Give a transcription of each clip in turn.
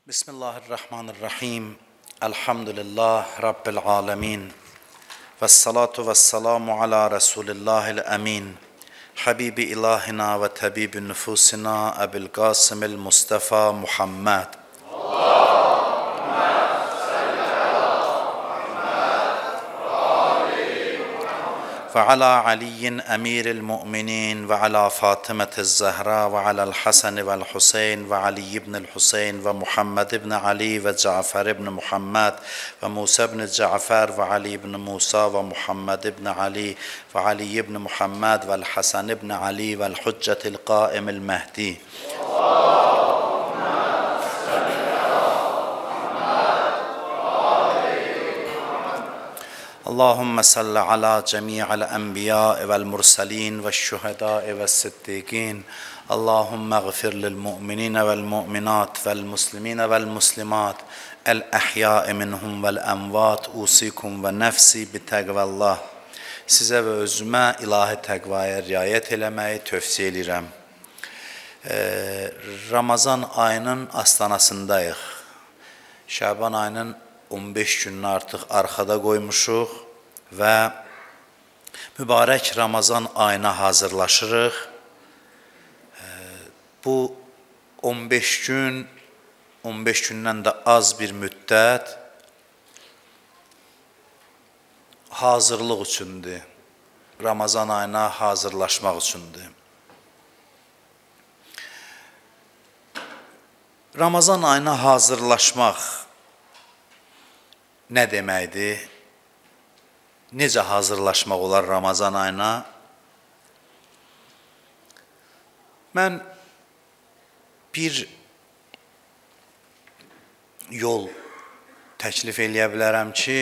Bismillahirrahmanirrahim. Elhamdülillah Rabbil alemin. Vessalatu vesselamu ala Resulillahil emin. Habibi ilahina ve tabibi nüfusina Ebil Qasimil Mustafa Muhammed. وعلى علي أمير المؤمنين وعلى فاطمة الزهراء وعلى الحسن والحسين وعلي بن الحسين ومحمد بن علي وجعفر بن محمد وموسى بن جعفر وعلي بن موسى ومحمد بن علي وعلي بن محمد والحسن بن علي والحجة القائم المهدي. اللهم صل على جميع الأنبياء والمرسلين والشهداء والصديقين. اللهم اغفر للمؤمنين والمؤمنات والمسلمين والمسلمات الأحياء منهم والأموات. أوصيكم ونفسي بتقوى الله. Sizə və özümə ilahi təqvaya riayət eləməyi tövsiyə edirəm. Ramazan ayının astanasındayıq. Şaban ayının 15 gününü artıq arxada qoymuşuq və mübarək Ramazan ayına hazırlaşırıq. Bu 15 gün, 15 gündən də az bir müddət hazırlıq üçündür. Ramazan ayına hazırlaşmaq üçündür. Ramazan ayına hazırlaşmaq nə deməkdir? Necə hazırlaşmaq olar Ramazan ayına? Mən bir yol təklif eləyə bilərəm ki,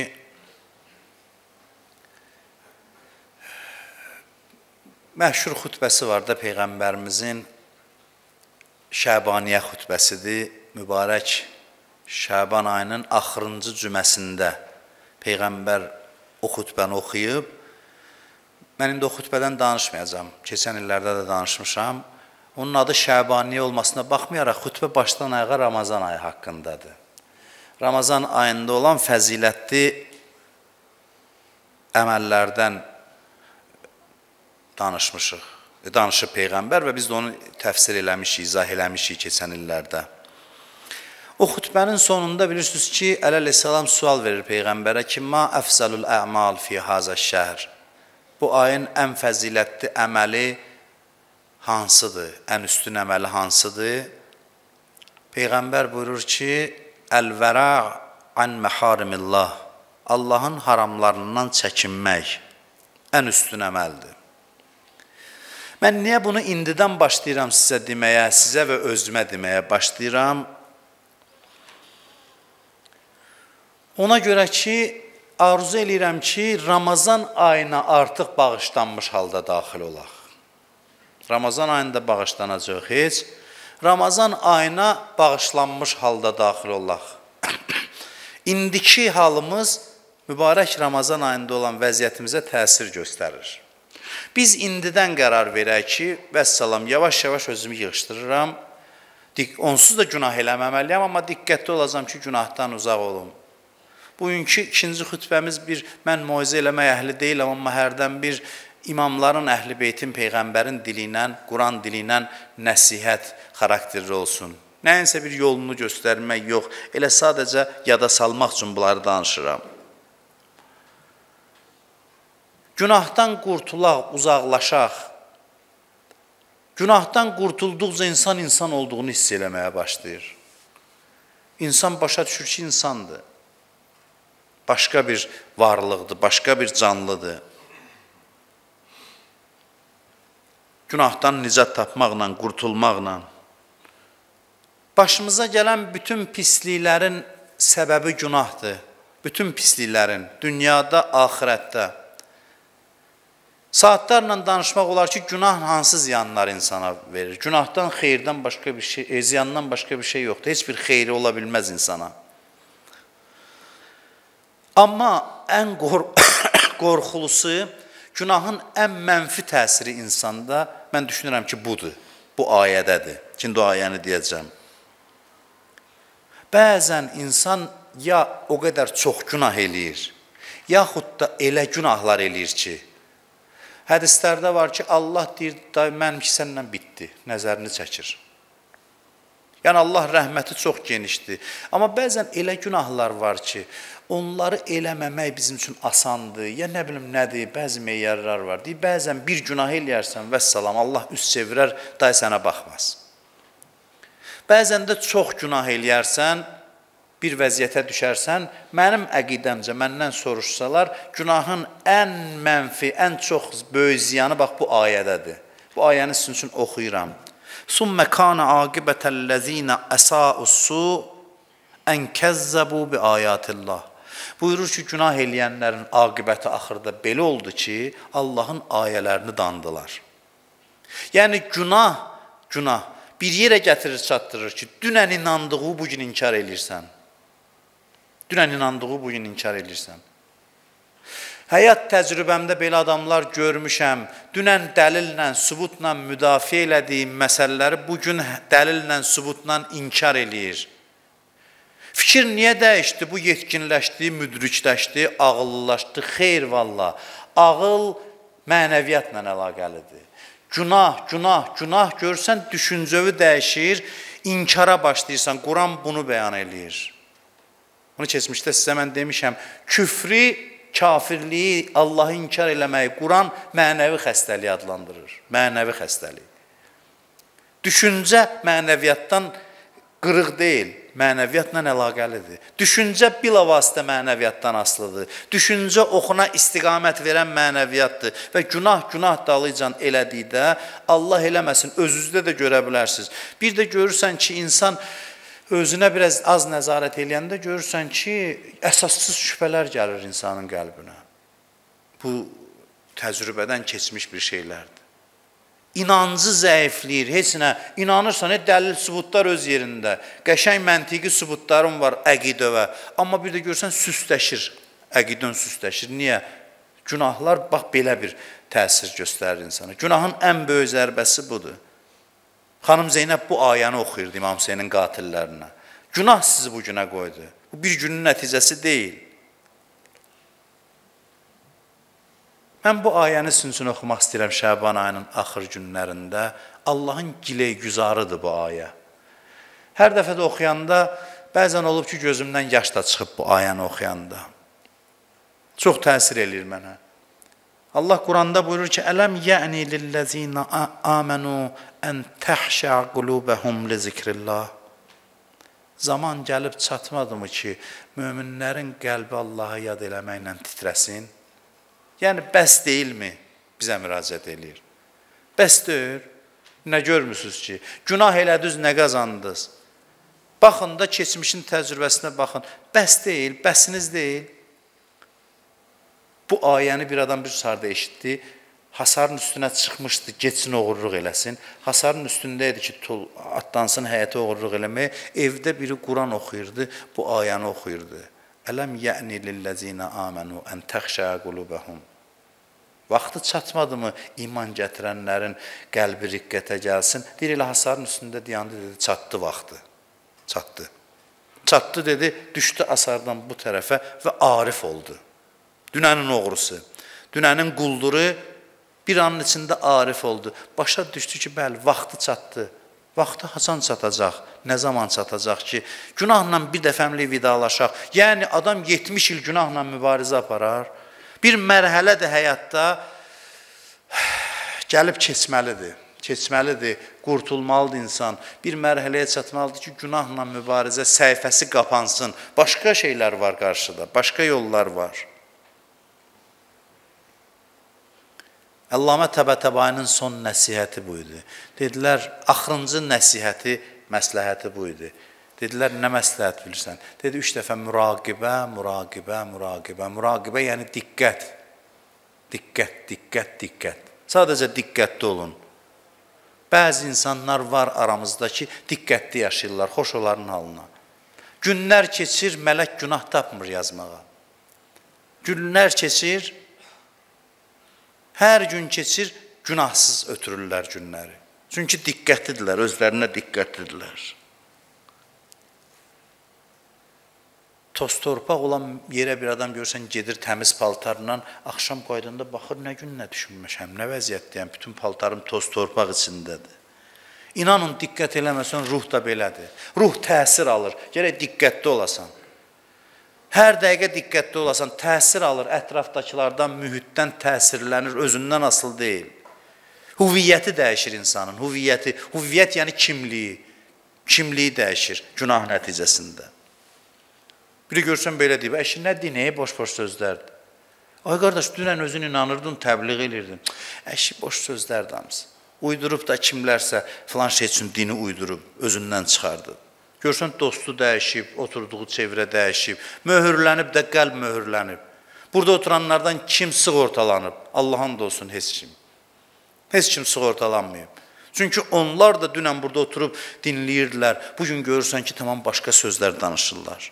məşhur xütbəsi var da Peyğəmbərimizin, Şəbaniyyə xütbəsidir, mübarək Şaban ayının axırıncı cüməsində Peyğəmbər o xütbəni oxuyub. Mən indi o xütbədən danışmayacağam. Keçən illərdə də danışmışam. Onun adı Şəbaniyyə olmasına baxmayaraq xütbə başdan ayağa Ramazan ayı haqqındadır. Ramazan ayında olan fəzilətli əməllərdən danışıb Peyğəmbər və biz də onu təfsir eləmişik, izah eləmişik keçən illərdə. O xütbənin sonunda bilirsiniz ki, əleyhissalam sual verir Peyğəmbərə ki, ma əfzəlul ə'mal fi hazə şəhr. Bu ayın ən fəzilətli əməli hansıdır? Ən üstün əməli hansıdır? Peyğəmbər buyurur ki, əl-vəra' an məharimillah. Allahın haramlarından çəkinmək ən üstün əməldir. Mən niyə bunu indidən başlayıram sizə deməyə, sizə və özümə deməyə başlayıram? Ona görə ki, arzu eləyirəm ki, Ramazan ayına artıq bağışlanmış halda daxil olaq. Ramazan ayında bağışlanacaq heç. Ramazan ayına bağışlanmış halda daxil olaq. İndiki halımız mübarək Ramazan ayında olan vəziyyətimizə təsir göstərir. Biz indidən qərar verək ki, vəssalam, yavaş-yavaş özümü yığışdırıram. Onsuz da günah eləməməliyəm, amma diqqətli olacam ki, günahdan uzaq olum. Bugünkü ikinci xütbəmiz mən moizə eləmək əhli deyiləm, amma hərdən bir imamların, əhl-i beytin, Peyğəmbərin dili ilə, Quran dili ilə nəsihət xarakterli olsun. Nəyinsə bir yolunu göstərmək yox, elə sadəcə yada salmaq üçün bunları danışıram. Günahdan qurtulaq, uzaqlaşaq. Günahdan qurtulduqca insan olduğunu hiss eləməyə başlayır. İnsan başa düşür ki, insandır. Başqa bir varlıqdır, başqa bir canlıdır. Günahdan nicat tapmaqla, qurtulmaqla. Başımıza gələn bütün pisliklərin səbəbi günahdır. Bütün pisliklərin, dünyada, axirətdə. Saatlarla danışmaq olar ki, günah hansı ziyanlar insana verir? Günahdan, xeyirdən başqa bir şey, ziyandan başqa bir şey yoxdur. Heç bir xeyri ola bilməz insana. Amma ən qorxulusu, günahın ən mənfi təsiri insanda, mən düşünürəm ki, budur. Bu ayədədir. İkinci ayəni deyəcəm. Bəzən insan ya o qədər çox günah eləyir, yaxud da elə günahlar eləyir ki, hədislərdə var ki, Allah deyir, mənimki səndən bitdi, nəzərini çəkir. Yəni, Allah rəhməti çox genişdir. Amma bəzən elə günahlar var ki, onları eləməmək bizim üçün asandır, ya nə bilim nədir, bəzi meyyarlar var. Deyir, bəzən bir günah eləyərsən, vəssalam, Allah üst çevirər, day sənə baxmaz. Bəzən də çox günah eləyərsən, bir vəziyyətə düşərsən, mənim əqidəmcə, məndən soruşsalar, günahın ən mənfi, ən çox böyük ziyanı, bax, bu ayədədir. Bu ayəni sizin üçün oxuyuram. Sümmə kana aqibətəl-ləzinə əsəussu ən kəzzəbu bi ayatillah. Buyurur ki, günah eləyənlərin aqibəti axırda belə oldu ki, Allahın ayələrini dandılar. Yəni, günah bir yerə gətirir, çatdırır ki, dünən inandığı bugün inkar eləyirsən. Dünən inandığı bugün inkar eləyirsən. Həyat təcrübəmdə belə adamlar görmüşəm, dünən dəlillə, sübutla müdafiə elədiyim məsələləri bugün dəlillə, sübutla inkar eləyir. Fikir niyə dəyişdi? Bu yetkinləşdi, müdrikləşdi, ağıllılaşdı. Xeyr, valla. Ağıl mənəviyyatla əlaqəlidir. Günah görsən, düşüncəvi dəyişir, inkara başlayırsan. Quran bunu bəyan eləyir. Bunu keçmişdə sizə mən demişəm, kafirliyi, Allahı inkar eləməyi Quran mənəvi xəstəliyi adlandırır. Mənəvi xəstəliyi. Düşüncə mənəviyyatdan qırıq deyil, mənəviyyatla əlaqəlidir. Düşüncə bilavasitə mənəviyyatdan asılıdır. Düşüncə oxuna istiqamət verən mənəviyyatdır və günah dalıcan elədikdə Allah eləməsin, özünüzdə də görə bilərsiniz. Bir də görürsən ki, insan özünə biraz az nəzarət eləyəndə görürsən ki, əsassız şübhələr gəlir insanın qəlbinə. Bu, təcrübədən keçmiş bir şeylərdir. İnancı zəifləyir, heç nə, inanırsan, dəlil sübutlar öz yerində, qəşəng məntiqi sübutların var əqidəvə, amma bir də görürsən, süsləşir, əqidən süsləşir. Niyə? Günahlar, bax, belə bir təsir göstərir insana. Günahın ən böyük zərbəsi budur. Xanım Zeynəb bu ayəni oxuyurdu İmam Hüseynin qatillərinə. Günah sizi bu günə qoydu. Bu bir günün nəticəsi deyil. Mən bu ayəni sizin üçün oxumaq istəyirəm Şəban ayının axır günlərində. Allahın gileygüzarıdır bu ayə. Hər dəfə də oxuyanda, bəzən olub ki, gözümdən yaş da çıxıb bu ayəni oxuyanda. Çox təsir eləyir mənə. Allah Quranda buyurur ki, Ələm yə'ni lilləzinə əmənu ən təhşə qulubəhum li zikrillah. Zaman gəlib çatmadı mı ki, möminlərin qəlbi Allaha yad eləməklə titrəsin? Yəni, bəs deyilmi? Bizə müraciət eləyir. Bəs deyir, nə görmüsünüz ki? Günah elədiniz, nə qazandınız? Baxın da keçmişin təcrübəsinə baxın. Bəs deyil, bəsiniz deyil. Bu ayəni bir adam bir sarda eşitdi, hasarın üstünə çıxmışdı, geçsin oğurluq eləsin. Hasarın üstündə idi ki, atlansın həyətə oğurluq eləməyə. Evdə biri Quran oxuyurdu, bu ayəni oxuyurdu. Ələm yə'ni lilləzinə əmənu ən təxşə qulubəhum. Vaxtı çatmadı mı iman gətirənlərin qəlbi riqqətə gəlsin? Deyir, elə hasarın üstündə dayandı, dedi, çatdı vaxtı. Çatdı. Çatdı, dedi, düşdü asardan bu tərəfə və arif oldu. Dünənin oğrusu, dünənin qulduru bir anın içində arif oldu. Başa düşdü ki, bəli, vaxtı çatdı. Vaxtı haçan çatacaq, nə zaman çatacaq ki, günahla bir dəfəmlik vidalaşaq. Yəni, adam 70 il günahla mübarizə aparar. Bir mərhələ də həyatda gəlib keçməlidir, qurtulmalıdır insan. Bir mərhələyə çatmalıdır ki, günahla mübarizə səhifəsi qapansın. Başqa şeylər var qarşıda, başqa yollar var. Əllamə Təbətəbayinin son nəsihəti bu idi. Dedilər, axırıncı nəsihəti, məsləhəti bu idi. Dedilər, nə məsləhət bilirsən? Dedi, 3 dəfə müraqibə, yəni diqqət. Diqqət. Sadəcə diqqətli olun. Bəzi insanlar var aramızda ki, diqqətli yaşayırlar, xoş onların halına. Günlər keçir, mələk günah tapmır yazmağa. Günlər keçir, hər gün keçir, günahsız ötürürlər günləri. Çünki diqqətlidirlər, özlərinə diqqətlidirlər. toz torpaq olan yerə bir adam görsən gedir təmiz paltarla, axşam qaydanda baxır, nə gün nə düşünmüşəm, nə vəziyyətdəyəm, bütün paltarım toz torpaq içindədir. İnanın, diqqət eləməsən, ruh da belədir. Ruh təsir alır, gərək diqqətli olasan. Hər dəqiqə diqqətli olasan, təsir alır, ətrafdakılardan, mühitdən təsirlənir, özündən asılı deyil. Huviyyəti dəyişir insanın, huviyyət yəni kimliyi dəyişir günah nəticəsində. Biri görsən belə deyib, əşi nə dinəyə boş-boş sözlərdir. Ay qardaş, dünən özün inanırdın, təbliğ edirdin. Əşi boş sözlərdir hamısı. Uydurub da kimlərsə filan şey üçün dini uydurub, özündən çıxardı. Görsən dostu dəyişib, oturduğu çevrə dəyişib, möhürlənib də qəlb möhürlənib. Burada oturanlardan kim sığortalanıb? Allah'ın da olsun heç kim. Heç kim sığortalanmayıb. Çünki onlar da dünən burada oturub dinləyirdilər. Bugün görürsən ki, tamam başqa sözlər danışırlar.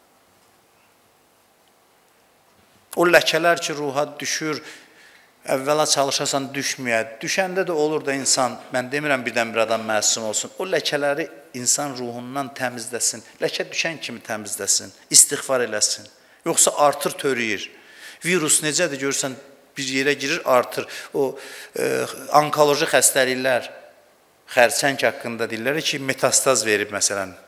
O ləkələr ki, ruha düşür, əvvəla çalışasan düşməyə. Düşəndə də olur da insan, mən demirəm birdən bir adam məsum olsun, o ləkələri insan ruhundan təmizləsin, ləkə düşən kimi təmizləsin, istiğfar eləsin. Yoxsa artır, törüyür. Virus necədir görürsən, bir yerə girir, artır. O onkoloji xəstəliklər, xərçəng haqqında deyirlər ki, metastaz verib məsələn,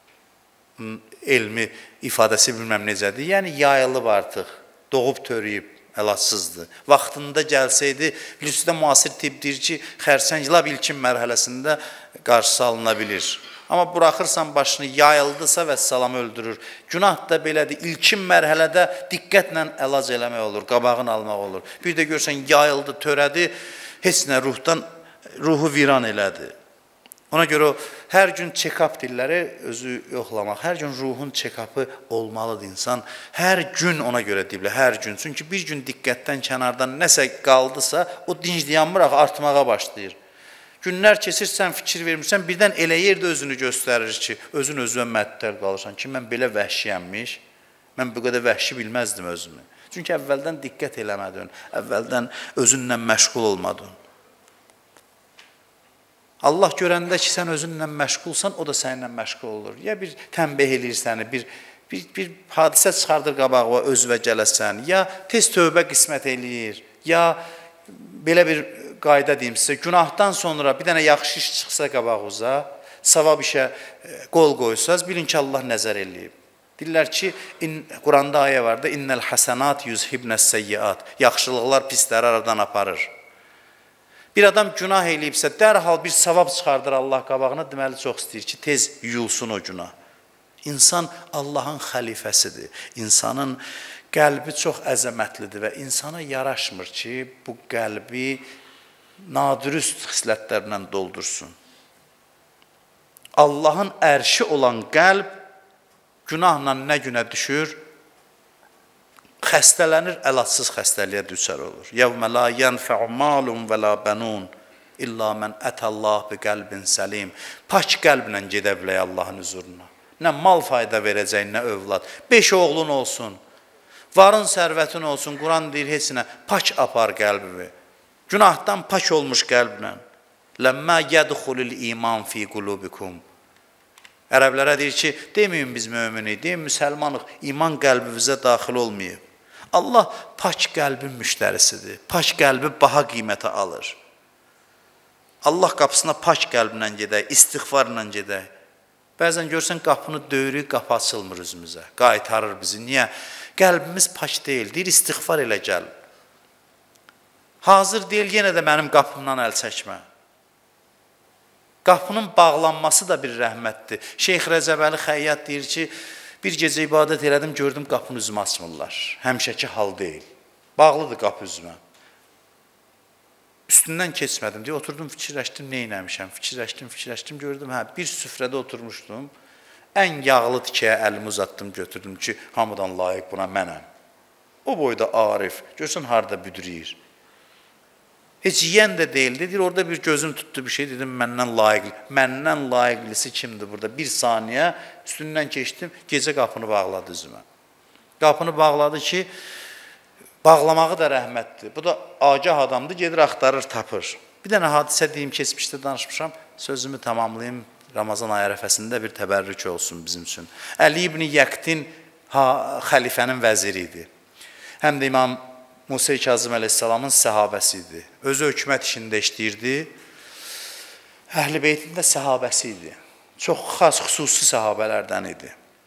elmi ifadəsi bilməm necədir, yəni yayılıb artıq. Doğub törüyüb, əlacsızdır. Vaxtında gəlsəydi, bilirsiniz, müasir tibb deyir ki, xərçəng lab ilkin mərhələsində qarşısı alına bilir. Amma buraxırsan başını, yayıldısa vəssalam öldürür. Günah da belədir, ilkin mərhələdə diqqətlə əlac eləmək olur, qabağını almaq olur. Bir də görsən, yayıldı, törədi, heç nə ruhu viran elədi. Ona görə o, hər gün check-up dilləri özü yoxlamaq, hər gün ruhun check-up'ı olmalıdır insan. Hər gün ona görə deyiblər, hər gün. Çünki bir gün diqqətdən, kənardan nəsə qaldısa, o dincliyənmıraq artmağa başlayır. Günlər keçirsən, fikir vermirsən, birdən elə yerdə özünü göstərir ki, özün özünə məttəl qalırsan ki, mən belə vəhşiyəmmiş, mən bu qədər vəhşi bilməzdim özümü. Çünki əvvəldən diqqət eləmədin, əvvəldən özünlə məşğul olmadın. Allah görəndə ki, sən özünlə məşğulsan, o da səninlə məşğul olur. Ya bir tənbih eləyir səni, bir hadisə çıxardır qabağa, özvə gələsən, ya tez tövbə qismət eləyir, ya belə bir qayda deyim sizə, günahdan sonra bir dənə yaxşı iş çıxsa qabağınıza, savab işə qol qoysaz, bilin ki, Allah nəzər eləyib. Deyirlər ki, Quranda ayə var da, innəl həsənat yüzhibnəs səyyiat, yaxşılıqlar pisləri aradan aparır. Bir adam günah eləyibsə, dərhal bir savab çıxardır Allah qabağına, deməli çox istəyir ki, tez yuyulsun o günah. İnsan Allahın xəlifəsidir. İnsanın qəlbi çox əzəmətlidir və insana yaraşmır ki, bu qəlbi nadürüst xislətlərlə doldursun. Allahın ərşi olan qəlb günahla nə günə düşür? Xəstələnir, əlacsız xəstəliyə düşər olur. Yevmə la yenfə'u malun və la bənun illa mən ətəllah bi qəlbin səlim. Pak qəlblə gedə bilək Allahın huzuruna. Nə mal fayda verəcək, nə övlad. 5 oğlun olsun, varın sərvətin olsun, Quran deyir heç nə, pak apar qəlbimi. Günahdan pak olmuş qəlblə. Ləmmə yədxulul iman fi qulubikum. Ərəblərə deyir ki, deməyin biz möminik, deyin müsəlmanıq, iman qəlbimizə daxil olmayıb. Allah pak qəlbin müştərisidir, pak qəlbi baha qiymətə alır. Allah qapısına pak qəlblə gedək, istiğfarla gedək. Bəzən görsən qapını döyürük, qapı açılmır üzümüzə, qaytarır bizi. Niyə? Qəlbimiz pak deyil, deyir istiğfar elə gəl. Hazır deyil, yenə də mənim qapımdan əl çəkmə. Qapının bağlanması da bir rəhmətdir. Şeyx Rəcəbəli Xəyyat deyir ki, bir gecə ibadət elədim, gördüm qapını üzümə açmırlar. Həmişəki hal deyil. Bağlıdır qapı üzümə. Üstündən keçmədim deyə oturdum, fikirləşdim, nə eləmişəm, fikirləşdim, gördüm, bir süfrədə oturmuşdum, ən yağlı tikəyə əlimi uzatdım, götürdüm ki, hamıdan layiq buna mənəm. O boyda arif, görsən harada büdürəyir. Heç yiyən də deyildi, deyir, orada bir gözüm tutdu bir şey, dedim, məndən layiqli. Məndən layiqlisi kimdir burada? Bir saniyə üstündən keçdim, gecə qapını bağladı üzümə. Qapını bağladı ki, bağlamağı da rəhmətdir. Bu da agah adamdır, gedir, axtarır, tapır. Bir dənə hadisə deyim, keçmişdə danışmışam, sözümü tamamlayayım, Ramazan ayı ərəfəsində bir təbərrük olsun bizim üçün. Əli ibn Yəqtin xəlifənin vəziri idi. Həm də İmam Musa Kazım əleyhissalamın səhabəsi idi. Özü hökumət işində işləyirdi. Əhl-i Beytin də səhabəsi idi. Çox xas, xüsusi səhabələrdən idi.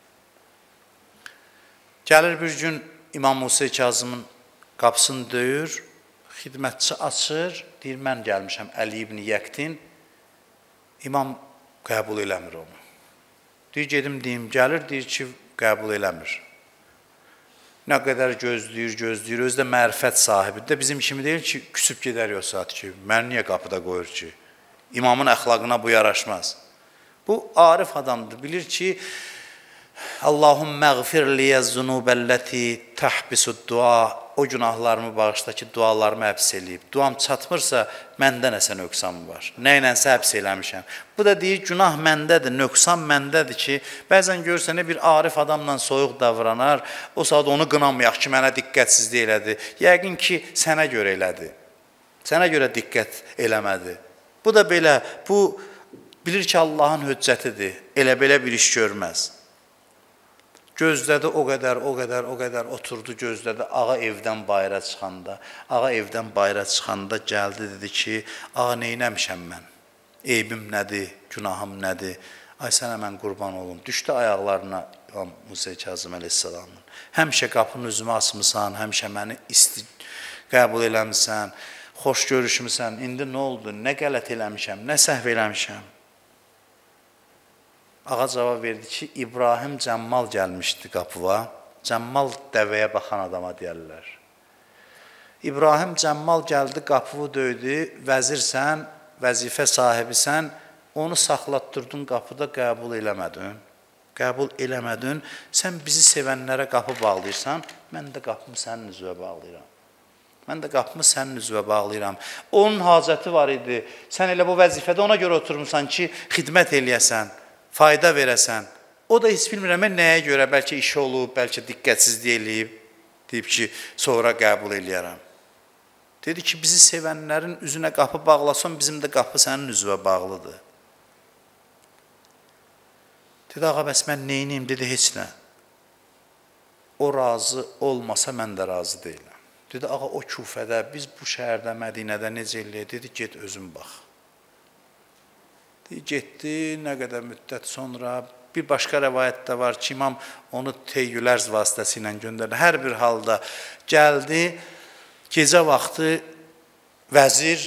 Gəlir bir gün İmam Musa Kazımın qapısını döyür, xidmətçi açır, deyir, mən gəlmişəm Əli ibn Yəqtin. İmam qəbul eləmir onu. Deyir, gedim deyim, gəlir, deyir ki, qəbul eləmir. Nə qədər gözləyir, özü də mərifət sahibidir də bizim kimi deyil ki, küsüb gedər o saat ki, mən niyə qapıda qoyur ki? İmamın əxlaqına bu yaraşmaz. Bu, arif adamdır, bilir ki, Allahümmə əğfir liyə zunubəlləti təhbisud dua, o günahlarımı bağışla ki, dualarımı həbs eləyib. Duam çatmırsa, məndə nəsə nöqsan var. Nə ilənsə həbs eləmişəm. Bu da deyir, günah məndədir, nöqsan məndədir ki, bəzən görsən, bir arif adamla soyuq davranar, o saat onu qınamayaq ki, mənə diqqətsizlik elədi. Yəqin ki, sənə görə elədi. Sənə görə diqqət eləmədi. Bu da belə, bu bilir ki, Allahın hüccətidir, elə-belə bir iş görməz. Gözlədi o qədər oturdu, gözlədi ağa evdən bayıra çıxanda. Ağa evdən bayıra çıxanda gəldi, dedi ki, ağa neynəmişəm mən? Eybim nədir, günahım nədir? Ay sənə mən qurban olum. Düşdü ayaqlarına İmam Musa Kazım əleyhissalamın. Həmişə qapının üzümü açmısan, həmişə məni qəbul eləmişsən, xoş görüşmüsən. İndi nə oldu, nə qələt eləmişəm, nə səhv eləmişəm? Ağa cavab verdi ki, İbrahim Cəmmal gəlmişdi qapıva. Cəmmal dəvəyə baxan adama deyərlər. İbrahim Cəmmal gəldi, qapıvı döydü, vəzirsən, vəzifə sahibisən, onu saxlatdırdın qapıda, qəbul eləmədin. Qəbul eləmədin, sən bizi sevənlərə qapı bağlayırsan, mən də qapımı sənin üzvə bağlayıram. Mən də qapımı sənin üzvə bağlayıram. Onun hacəti var idi, sən elə bu vəzifədə ona görə oturmuşsan ki, xidmət eləyəsən, fayda verəsən. O da heç bilmirəm, mən nəyə görə, bəlkə işi olub, bəlkə diqqətsizlik eləyib, deyib ki, sonra qəbul eləyərəm. Dedi ki, bizi sevənlərin üzünə qapı bağlasan, bizim də qapı sənin üzvə bağlıdır. Dedi, ağa, bəs mən neyniyim? Dedi, heç nə. O razı olmasa, mən də razı deyiləm. Dedi, ağa, o Kufədə, biz bu şəhərdə, Mədinədə necə eləyək? Dedi, get özün bax. Getdi, nə qədər müddət sonra, bir başqa rəvayətdə var ki, imam onu teyyülərz vasitəsi ilə göndərdi. Hər bir halda gəldi, gecə vaxtı vəzir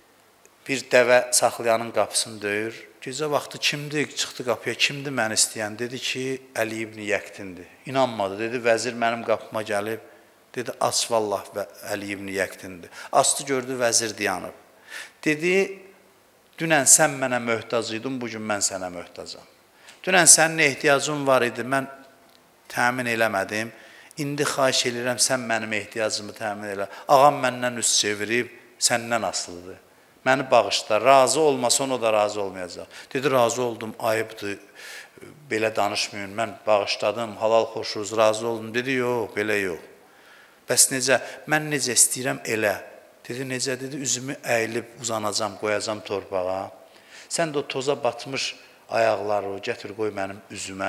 bir dəvə saxlayanın qapısını döyür. Gecə vaxtı kimdir, çıxdı qapıya, kimdir məni istəyən? Dedi ki, Əli ibn Yəqtindir. İnanmadı, dedi, vəzir mənim qapıma gəlib. Dedi, aç vallah Əli ibn Yəqtindir. Açdı, gördü, vəzir dayanıb. Dedi, dünən sən mənə möhtac idin, bugün mən sənə möhtacam. Dünən sənin ehtiyacın var idi, mən təmin eləmədim. İndi xahiş edirəm, sən mənim ehtiyacımı təmin elə. Ağam məndən üst çevirib, səndən asılıdır. Məni bağışla, razı olmasan o da razı olmayacaq. Dedi, razı oldum, ayıbdır, belə danışmayın, mən bağışladım, halal xoşuz, razı oldum. Dedi, yox, belə yox. Bəs necə, mən necə istəyirəm elə. Dedi, necə, dedi, üzümü əyilib uzanacam, qoyacam torpağa. Sən də o toza batmış ayaqları gətir, qoy mənim üzümə.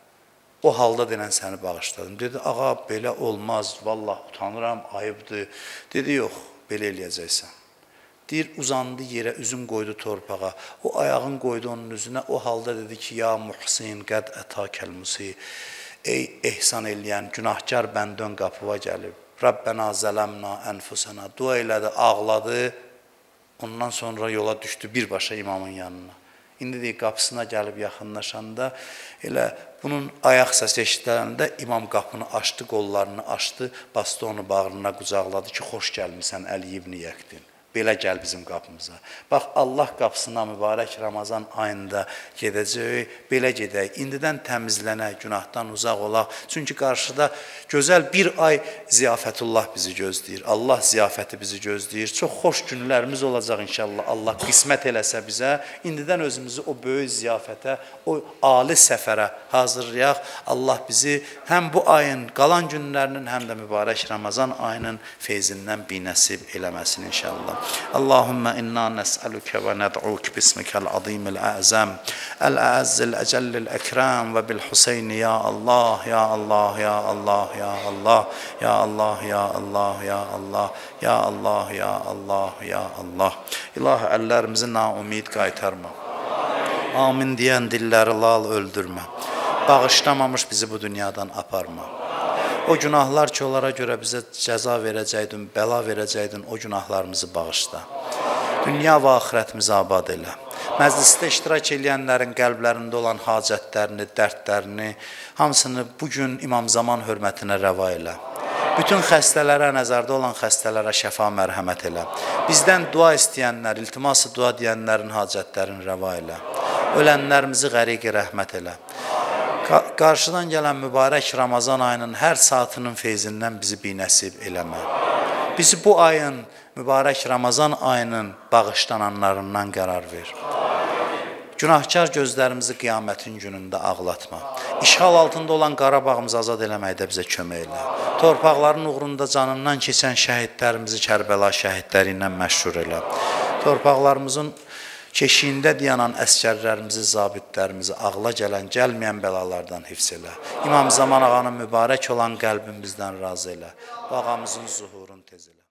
O halda denən səni bağışladım. Dedi, ağa, belə olmaz, vallah utanıram, ayıbdır. Dedi, yox, belə eləyəcəksən. Deyir, uzandı yerə, üzüm qoydu torpağa. O ayağın qoydu onun üzünə. O halda dedi ki, ya Muhsin, qəd ətəkəl musi. Ey ehsan eləyən, günahkar bəndən qapıva gəlib. Rabbena zələmna ənfusana. Dua elədi, ağladı. Ondan sonra yola düşdü birbaşa imamın yanına. İndi deyir, qapısına gəlib yaxınlaşanda, elə bunun ayaq səsi eşitlərində imam qapını açdı, qollarını açdı, bastı onu bağrına, qucaqladı ki, xoş gəlmirsən Əli ibn Yəqtin. Belə gəl bizim qapımıza. Bax, Allah qapısına mübarək Ramazan ayında gedəcək, belə gedək. İndidən təmizlənək, günahdan uzaq olaq. Çünki qarşıda gözəl bir ay ziyafətullah bizi gözləyir. Allah ziyafəti bizi gözləyir. Çox xoş günlərimiz olacaq inşallah. Allah qismət eləsə bizə. İndidən özümüzü o böyük ziyafətə, o ali səfərə hazırlayaq. Allah bizi həm bu ayın qalan günlərinin, həm də mübarək Ramazan ayının feyzindən binəsib eləməsin inşallah. اللهم إنا نسألك وندعوك باسمك العظيم الأعظم الأعز الأجل الأكرم وبالحسين يا الله يا الله يا الله يا الله يا الله يا الله يا الله يا الله يا الله يا Allah. İlahi, əllərimizi naumid qaytarma. Amin deyən dilləri lal öldürmə. Bağışlamamış bizi bu dünyadan aparma. O günahlar ki, onlara görə bizə cəza verəcəydin, bəla verəcəydin, o günahlarımızı bağışla. Dünya və axirətimizi abad elə. Məclisdə iştirak edənlərin qəlblərində olan hacətlərini, dərdlərini, hamısını bugün İmam Zaman hörmətinə rəva elə. Bütün xəstələrə, nəzərdə olan xəstələrə şəfa mərhəmət elə. Bizdən dua istəyənlər, iltiması dua deyənlərin hacətlərini rəva elə. Ölənlərimizi qəriqi rəhmət elə. Qarşıdan gələn mübarək Ramazan ayının hər saatının feyzindən bizi binəsib eləmə. Bizi bu ayın, mübarək Ramazan ayının bağışlananlarından qərar ver. Günahkar gözlərimizi qiyamətin günündə ağlatma. İşğal altında olan Qarabağımızı azad eləməkdə bizə kömək elə. Torpaqların uğrunda canından keçən şəhidlərimizi Kərbəla şəhidləri ilə məşhur elə. Torpaqlarımızın keşiyində dayanan əskərlərimizi, zabitlərimizi ağla gələn, gəlməyən bəlalardan hifz elə. İmam Zaman ağanın mübarək olan qəlbimizdən razı elə. Ağamızın zuhurunu tez elə.